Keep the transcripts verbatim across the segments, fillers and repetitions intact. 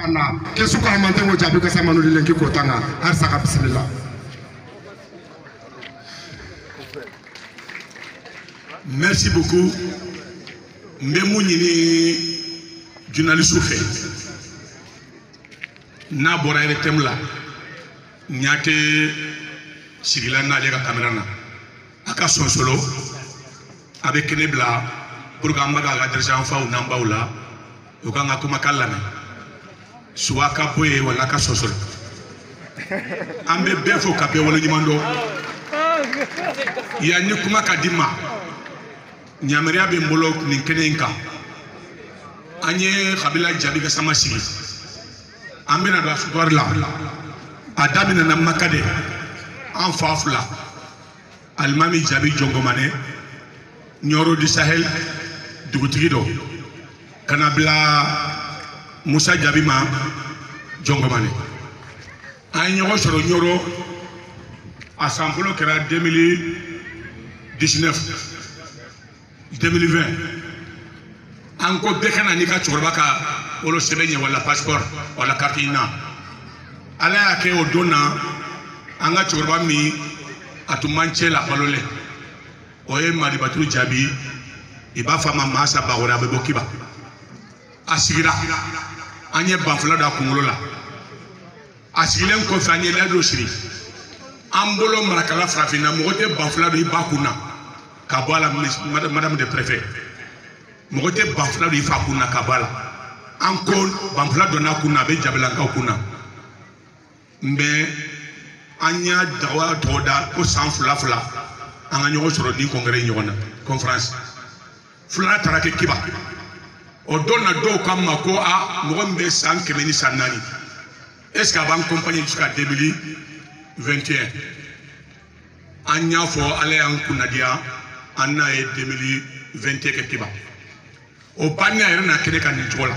Anna, qu'est-ce qu'on a monté au Djabi Gassama nous dit que Kotanga, Arsaka Bismillah. Merci beaucoup. Memouni journaliste fait. Na bora ile temla. Nyate sigila na lega caméra na. Aka son solo avec Nebla pour gamba ga derjan fa ou namba oula. Ukanga kuma kallame. Suwaka boye wala ka son solo. Ambe befo kape wala nyimando. Ya ni kuma kadima. Nyamaria be mbolo ni kenenka anye kabila Djabi Gassama sigi ambena do asukor la adamina na makade en fafla almami Djabi jongomane nyoro du Sahel dugutigido kanabla Moussa Djabi ma jongomane ay nyoro soro nyoro assemblée kera deux mille dix-neuf deux mille vingt encore bekana ni ka chorba ka olo sebenye wala passeport wala carte ina ala yake odona anga chorba mi atumanche la balole oye mari batru Djabi iba fama masa bagora be bokiba asigira anye banfula da kungolola asigilen ko fanye la do siri ambolo marakala frafina mogote banfula do ibakuna Kabala, madame de préfet. Mogote bafla do ifa kuna Kabala. Encore bafla do na kuna be Djabelanka kuna. Mbe anya dawa toda ko san fula fula. Anga nyogo soro di congrès nyona conférence. Fula tarake kiba. O donna do kama ko a mogo mbe san kemeni sanani. Est-ce qu'avant compagnie jusqu'à deux mille vingt et un anya fo ale an kuna dia Anna est deux mille vingt et un kiba. Au pania est na kene kan nitola.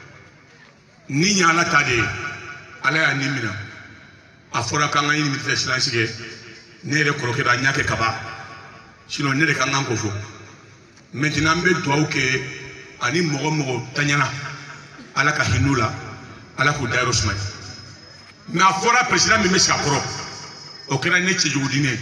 Ni nyala tade ala ya nimina. Afora kanga ni mitete silence ge. Ne re koroke da nyake kaba. Sino ne re kanga ngofo. Maintenant be doa ke ani mogo mogo tanyana. Ala ka hinula. Ala ko dairo smai. Na fora president mi meska koro. O kera ne chejudine.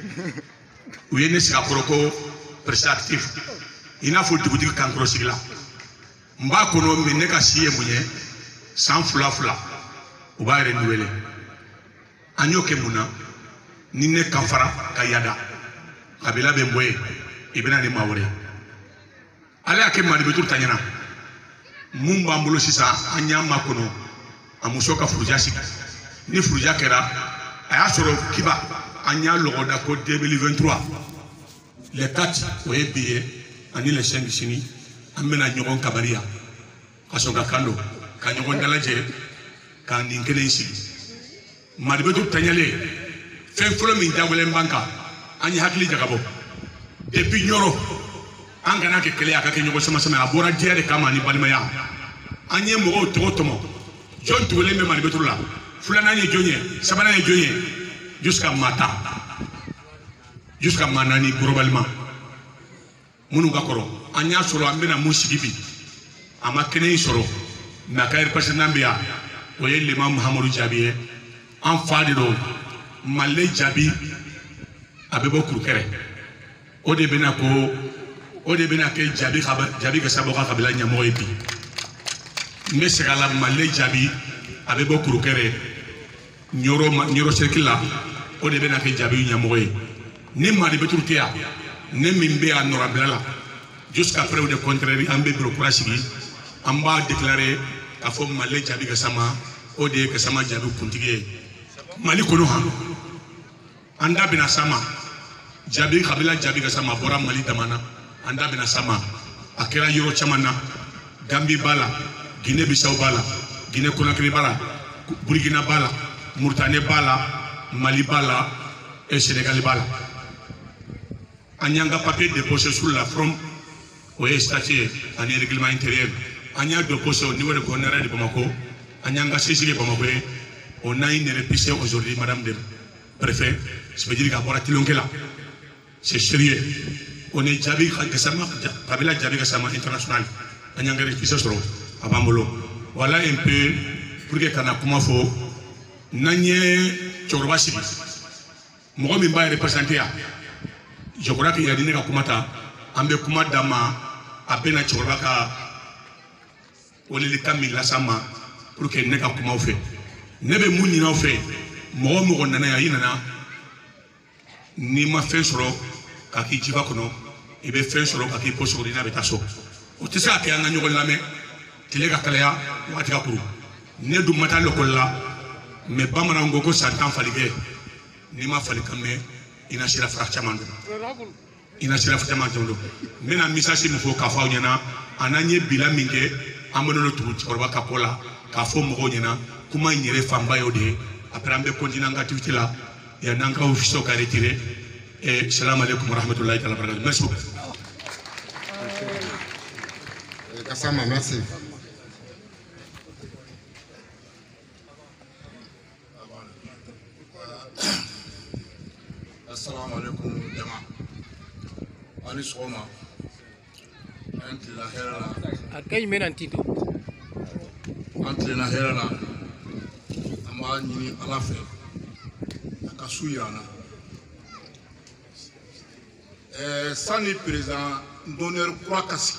Ou yene sika koroko président actif ina fo dugutigi kankro sigla mba kono me ne ka siye munye sans fula fula o ba renouveler anyo ke muna ni ne kanfara kayada kabila be mboye ibena ni mawre ala ke mari betur tanyana mumba mbulo sisa anya makono amusoka furuja sika ni furuja kera aya soro kiba anya logoda ko deux mille vingt-trois les quatre oye billet ani les cinq sini amena nyogon kabaria kasonga kando ka nyogon dalaje ka ninkele sigi maribetu tanyale fen folo min jagole banka ani hakli jagabo depuis nyoro angana ke kele aka ke nyogo sama sama abora diere kama ni balimaya anye mo to tomo jon tuwele me maribetu la fulana nye jonye sabana nye jonye jusqu'à Mata, jusqu'à Manani, globalement. Mounou Gakoro, Anya Soro, Ambena Moussigibi, Amakene Soro, Nakair Personambia, Oye Lema Mohamedou Djabi, Enfadero, Malé Djabi, Abebo Krukere, Ode Benako, Ode Benake Djabi, Djabi Gassaboka Kabila Nyamoepi, Mesegala Malé Djabi, Abebo Krukere, Nyoro Nyoro Sekila. O de bena ke Djabi nyamoye ni mari beturtia ne mimbe honorable jusqu'à preuve de contraire ambe bureaucratie amba déclarer ka fo Malé Djabi Gassama o de Gassama Djabi kuntige mali kono ha anda bina sama Djabi kabila Djabi Gassama bora mali damana anda bina sama akera yoro chamana Gambie bala Guinée Bissau bala Guinée Conakry bala Burkina bala Mauritanie bala Mali bala et Sénégal bala. Anyanga papier déposé sur la forme au statut en règlement intérieur. Anya déposé au niveau de gouverneur de Bamako. Anyanga saisi de Bamako. On a une réplique aujourd'hui, madame le préfet. Je veux dire qu'à Bora Tilongela, c'est sérieux. On est Djabi Gassama, Kabila Djabi Gassama international. Anyanga réplique sur Abamolo. Voilà un peu pour que kana kuma fo nanye chorba sigi mo mi ba représenter ya je crois que yadi ne ka kuma ta ambe kuma dama abena chorba ka woni li kamila sama pour que ne ka kuma fe ne be munni na fe mo mo nana ya yinana ni ma fe soro ka ki jiba kono e be fe soro ka ki posori na betaso o tisa ke anga nyogol lame tile ka kalaya wati ka kuru ne du mata lokolla me bamana ngoko santan falige ni ma falika me ina sira frakcha mando ina sira frakcha mando mena misasi mu fo ka fa nyana ananye bila minge amono tu chorba ka kola ka fo mo nyana kuma nyere famba yode après ambe continue activité là ya nanka office ka retirer et salam alaikum wa rahmatullahi wa barakatuh. Merci beaucoup. Kassama, merci. Assalamu alaikum jama. Ani soma. Anti la herala. Akay menan tito. Anti la herala. Ama ni ala fe. Akasuyana. Eh sani président d'honneur croix kasi.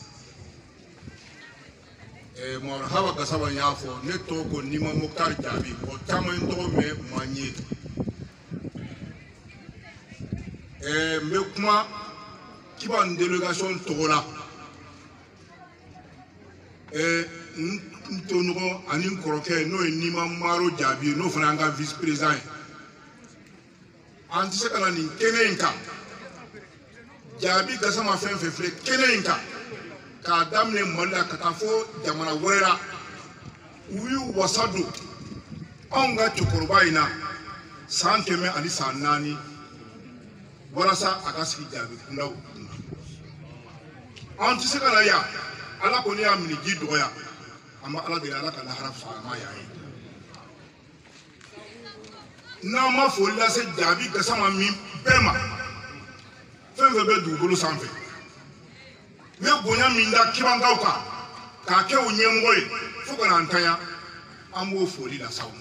Eh mo hawa kasaba nyafo ne toko ni ma Moktar Jabi o tama ndo me manye. Eh me kuma kiba une délégation togola. Eh ntongo ani koroke no ni ma Maro Jabi no franga vice président. Anti se kana ni kenenka. Jabi kasama fen fe fle kenenka. Ka damne malla katafo jamana wera uyu wasadu onga chukurba ina santeme ani sanani warasa akasi Jabi kundaw anti sekala ya ala koni ya mini gidoya amma ala de ala kana haraf sama ya yi na ma folla se Jabi kasama mi bema fen fe be dugulu sanfe me bonya minda kibangaw ka ka ke o nyemgoy fuko na ntanya amwo foli la sawu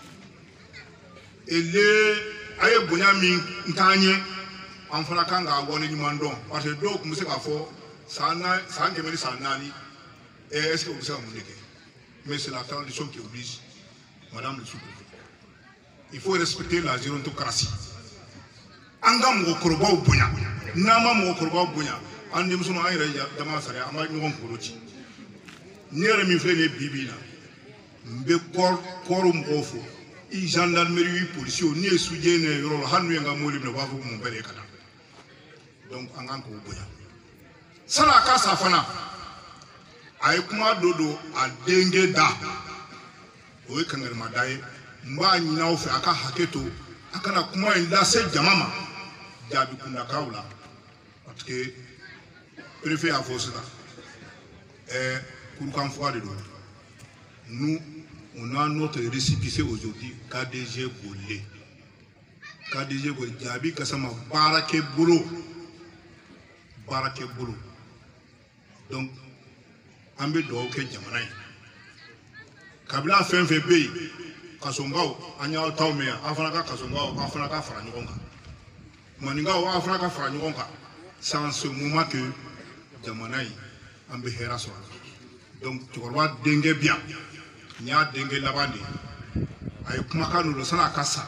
ele aye bonya min ntanye amfana kanga woni ni mandon parce que do kumse ka fo sana sanke meli sanani et est-ce que vous savez mon équipe mais c'est la tradition qui oblige madame le sous-préfet il faut respecter la gérontocratie anga mo korba bonya nama mo korba bonya andi musu ma ayra dama sare ama ngon kuruci nere mi fele bibina mbe kor korum ofo i gendarmerie police ni suje ne yoro hanu nga moli ne ba fu mo bere kada donc angan ko boya sala ka safana ay kuma dodo a denge da o e kangar madaye mba nyina ofe aka haketo akana kuma inda se jamama Jabi kunda kaula parce que préfet à Fossila. Et pour qu'on fasse de l'eau, nous, on a notre récépissé aujourd'hui, K D G Bolé. K D G Bolé, Jabi Kassama, Barake Boulot. Barake Boulot. Donc, Ambe Doke Jamanaï. Kabila fait un fait pays, Kassongao, Anya Taumea, Afranaka Kassongao, Afranaka Franjonga. Maningao, Afranaka Franjonga. C'est en ce moment que Jamanaï ambe hera so donc tu vois dengue bien nya dengue labandi ay kuma kanu lo sala kasa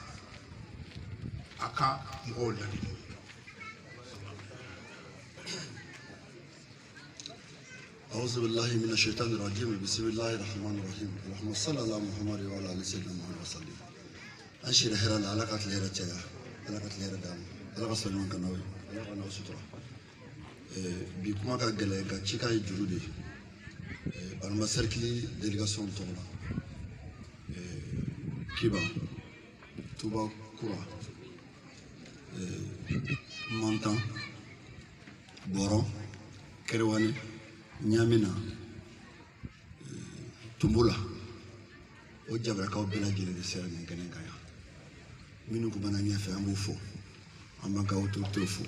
aka ngol dali أعوذ بالله من الشيطان الرجيم بسم الله الرحمن الرحيم اللهم صل على محمد وعلى آل سيدنا محمد وسلم أنشر هرا العلاقات الهرا تجا علاقات الهرا دام علاقات سلمان كناوي علاقات نوسطرا bi kuma ka gɛlɛn ka ci k'a ye juru de balima cercle délégation tɔgɔ la Kiba Tuba Kura Mantan Bɔrɔ Kerewani Ɲamina Tumbula o jabarakaw bɛɛ lajɛlen de sera nin kɛnɛ kan yan minnu kun bɛna ɲɛfɛ an b'u fo an b'an ka autorité fo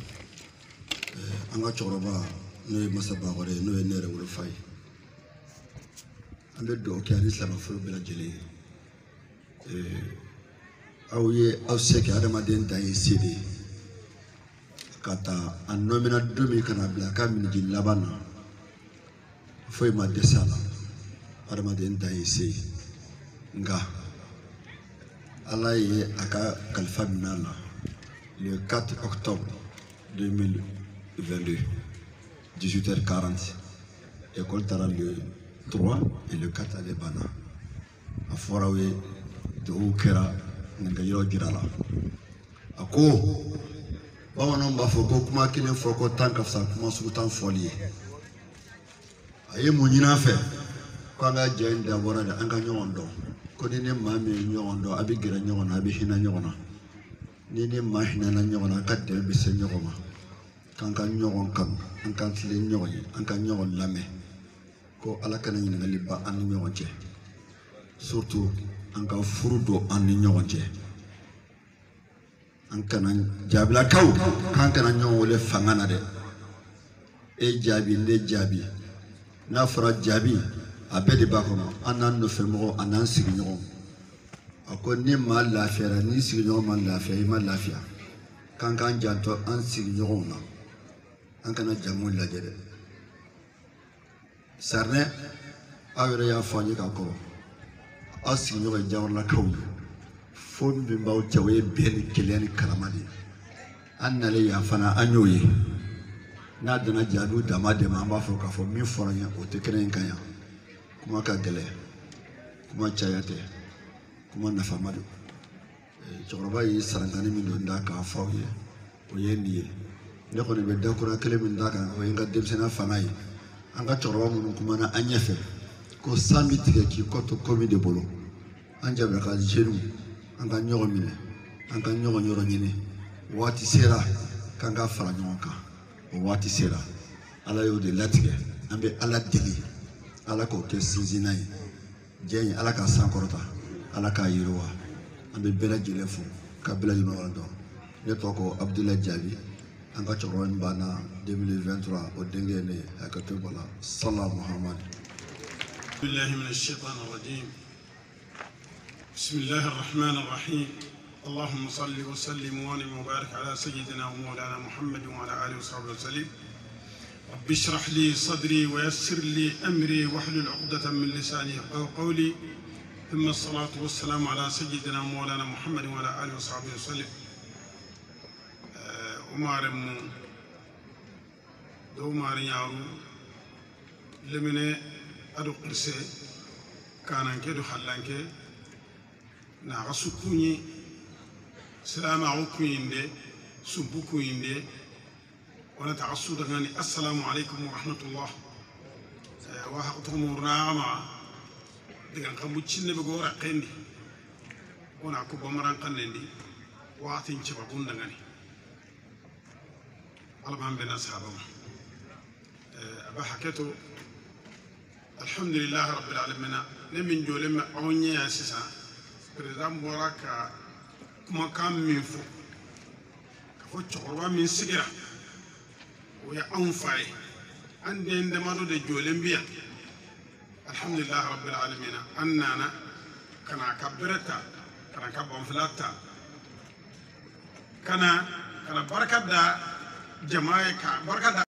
an ka cɛkɔrɔba n'o ye Masa Bakɔrɔ ye n'o ye ne yɛrɛ wolofa ye an bɛ dugawu kɛ ani silamɛforo bɛɛ lajɛlen aw ye aw se kɛ adamaden dan ye se de ye ka taa a nɔmina don min kana bila a ka miniji laban na foyi ma dɛsɛ a la adamaden dan ye se ye nga ala ye a ka kalifa minɛ a la le quatre octobre deux mille vingt-deux dix-huit heures quarante école taara le trois et le quatre ale banna a fɔra aw ye dugawu kɛra nka yɔrɔ jira la a ko bamananw b'a fɔ ko kuma kelen fɔ ko tan ka fisa kuma sugu tan fɔli ye a ye mun ɲini an fɛ ko an ka jɛ in dabɔra de an ka ɲɔgɔn dɔn ko ni ne maa min ye ɲɔgɔn dɔn a bɛ gɛrɛ ɲɔgɔn na a bɛ hinɛ ɲɔgɔn na ni ne maa hinɛna ɲɔgɔn na a ka dɛmɛ bɛ se ɲɔgɔn ma k'an ka ɲɔgɔn kanu an ka tile ɲɔgɔn ye an ka ɲɔgɔn lamɛn ko ala kana ɲininkali ba an ni ɲɔgɔn cɛ surtout an ka furu don an ni ɲɔgɔn cɛ an kana jaabilakaw k'an kana ɲɔgɔn wele fanga na dɛ e jaabi ne jaabi n'a fɔra jaabi a bɛɛ de b'a kɔnɔ an n'an nɔfɛmɔgɔw a n'an sigiɲɔgɔnw a ko ni maa lafiyara n'i sigiɲɔgɔn ma lafiya i ma lafiya k'an k'an janto an sigiɲɔgɔnw na an kana jamu lajɛ dɛ sarinɛ aw yɛrɛ y'a fɔ an ye ka kɔrɔ aw sigiɲɔgɔn ye jawaralakaw ye fo min b'aw cɛ o ye bɛn ni kelenya ni karama de ye an nalen yan fana an y'o ye n'a dana jaabiw dama dɛmɛ an b'a fɔ k'a fɔ min fɔra n ye o tɛ kɛnɛ in kan yan kuma ka gɛlɛn kuma caya tɛ kuma nafama don cɛkɔrɔba ye sarankani min don da k'a fɔ aw ye o ye nin ye ne kɔni bɛ dakura kelen min da kan o ye n ka denmisɛnninya fanga ye an ka cɛkɔrɔba minnu kumana an ɲɛfɛ ko san bɛ tigɛ k'i kɔ to ko min de bolo an jabila ka jeunes an ka ɲɔgɔn minɛ an ka ɲɔgɔn yɔrɔ ɲini waati sera k'an ka fara ɲɔgɔn kan o waati sera ala y'o de latigɛ an bɛ ala deli ala k'o kɛ sinsinna ye diɲɛ in ala k'a sankɔrɔta ala k'a yiriwa an bɛ bɛɛ lajɛlen fo ka bɛɛ lajɛlen wala dɔn ne tɔgɔ ko abudulayi jaabi an ka cɛkɔrɔba min banna deux mille vingt-trois o denkɛ ye ne ye hakɛto b'a la sala muhammad billahi minash shaitanir rajim bismillahir rahmanir rahim اللهم صل وسلم وانعم وبارك على سيدنا ومولانا محمد وعلى اله وصحبه وسلم رب اشرح لي صدري ويسر لي امري واحلل عقدة من لساني يفقهوا قولي ثم الصلاة والسلام على سيدنا ومولانا محمد وعلى اله وصحبه وسلم ومارم دو ماريارو لمن ادو قرسي كانانكي دو خلانكي نا غسكوني سلام عليكم يندي سبوكم يندي وانا تعصوا دغاني السلام عليكم ورحمة الله وحقتكم ورناما دغان خمو تشين بغورا قندي وانا كوبا مران قندي واتين تشبا بون دغاني المان بين اصحابهم ابا حكيتو الحمد لله رب العالمين نمن جولم اونيا سيسا بريزام بوراكا kuma kan min fo ka fo cɛkɔrɔba min sigira o ye anw fa ye an den damadɔ de jɔlen bi yan alhamdulilahi rabbil alamina an nana ka na a ka bere ta ka na a ka banfula ta ka na ka na barika da jama ye ka barika da